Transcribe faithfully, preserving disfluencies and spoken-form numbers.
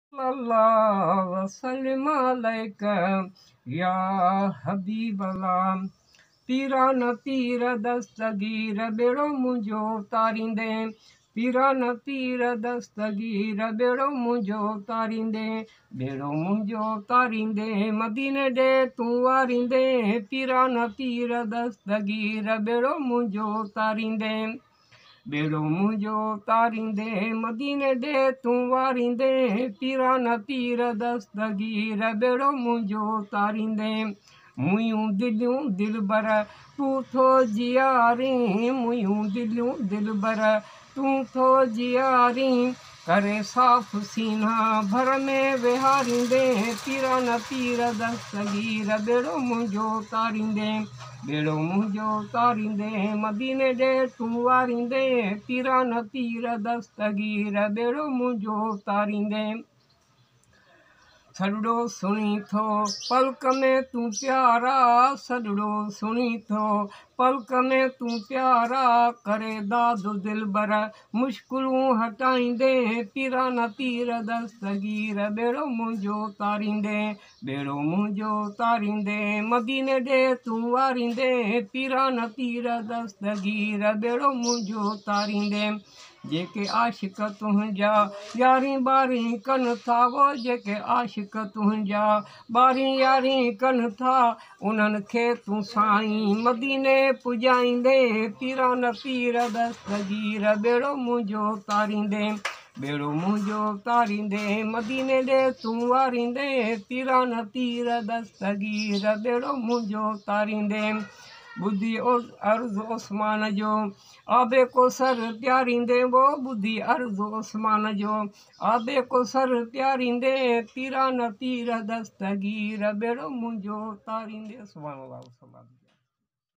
अल्लाह वसल्लम अलैका या हबीब अल्लाह। पीरा न पीर दस्तगीर बेड़ो मुंहिंजो तारींदे, पीरा न पीर दस्तगीर बेड़ो मुंहिंजो तारींदे, बेड़ो मुंहिंजो तारींदे मदीने ॾे तूं वारींदे। पीरा न पीर दस्तगीर बेड़ो मुंहिंजो तारींदे, बेड़ो मुंहिंजो तारींदे मदीने ॾे तूं वारींदे। पीरा न पीर दस्तगीर बेड़ो मुंहिंजो तारींदे। मुंहिंजूं दिलियूं दिलबर तूं थो जियारीं, मुंहिंजूं दिलियूं दिलबर तूं थो जियारीं। करे साफ़ सीना भर में विहारींदे। पीरा न पीर दस्तगीर बेड़ो मुंहिंजो तारींदे, बेड़ो मुंहिंजो तारींदे मदीने ॾे तूं वारींदे। पीरा न पीर दस्तगीर बेड़ो मुंहिंजो तारींदे। सॾड़ो सुणी थो पलक में तूं प्यारा, सॾड़ो सुणी थो पलक में तूं प्यारा। करे दादु दिलबर मुश्किलूं हटाईंदे। पीरा न पीर दस्तगीर बेड़ो मुंहिंजो तारींदे, बेड़ो मुंहिंजो तारींदे मदीने ॾे तूं वारींदे। पीरा न पीर दस्तगीर बेड़ो मुंहिंजो तारींदे। जेके आशिक़ तुंहिंजा यारी ॿारी कनि था, वो जेके आशिक़ तुंहिंजा ॿारी यारी कनि था, उन्हनि खे तूं साईं मदीने पुॼाईंदे। पीरा न पीर दस्तगीर बेड़ो मुंहिंजो तारींदे, बेड़ो मुंहिंजो तारींदे मदीने ॾे तूं वारींदे। पीरा न पीर दस्तगीर बेड़ो मुंहिंजो तारींदे। ॿुधी अर्ज़ु उस्मान जो आबे कोसर प्यारींदे, वो ॿुधी अर्ज़ु उस्मान जो आबे कोसर प्यारींदे। पीरा न पीर दस्तगीर बेड़ो मुंहिंजो तारींदे। सुभाणे अल्लाह।